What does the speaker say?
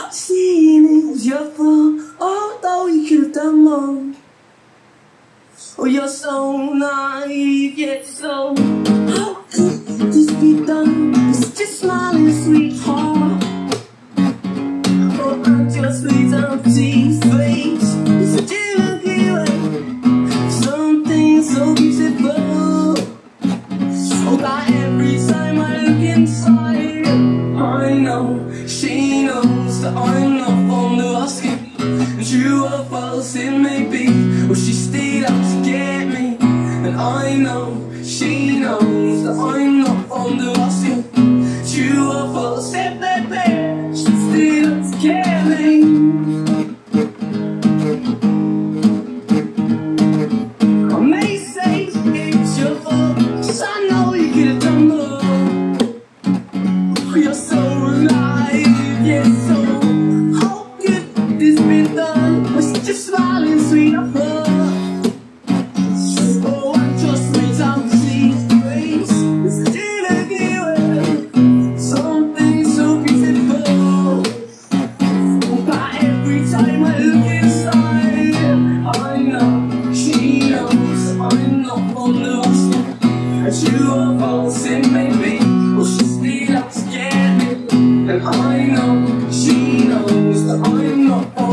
Not seeing it was your fault, although you could have done more. Oh, you're so naive, yet so. How could this be done? It's just smiling, sweetheart. Oh, I'm just with empty face. It's a different way. Something so beautiful. Oh, that every time I look inside, I know she knows that I'm not fond of asking. True or false it may be, or she's still out to get me. And I know she knows that I'm not fond of asking. True or false it may be, she's still out to get me. I may say it's your fault, 'cause I know you could have done more. You're so alive, yeah, so how could this be done? Just smiling, sweetheart. Oh, I'm just without his grace. It's still a given. Something so beautiful. But every time I look inside, I know she knows I'm not fond of asking. True or false it may be, or she's still out to get me. And I know she knows that I'm not fond